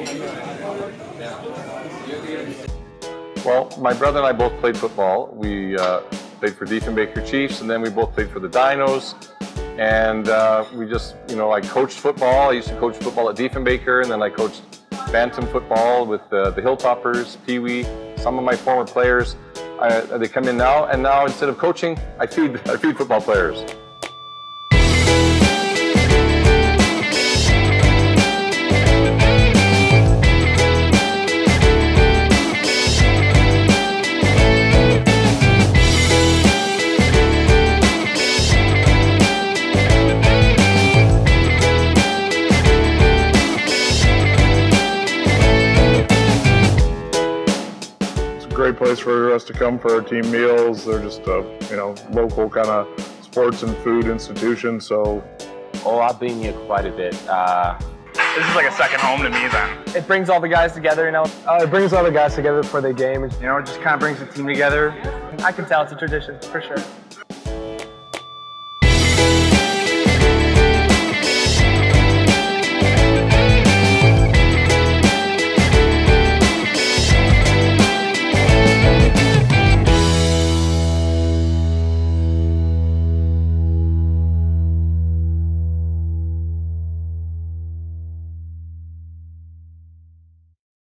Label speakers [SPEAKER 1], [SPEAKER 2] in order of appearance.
[SPEAKER 1] Well, my brother and I both played football. We played for Diefenbaker Chiefs, and then we both played for the Dinos. And we just, I coached football. I used to coach football at Diefenbaker, and then I coached bantam football with the Hilltoppers, Pee Wee. Some of my former players, they come in now, and now instead of coaching, I feed football players.
[SPEAKER 2] Great place for us to come for our team meals. They're just a local kind of sports and food institution. So,
[SPEAKER 3] I've been here quite a bit.
[SPEAKER 4] This is like a second home to me then.
[SPEAKER 5] It brings all the guys together, It brings all the guys together before the game.
[SPEAKER 4] It just kind of brings the team together.
[SPEAKER 5] I can tell it's a tradition for sure.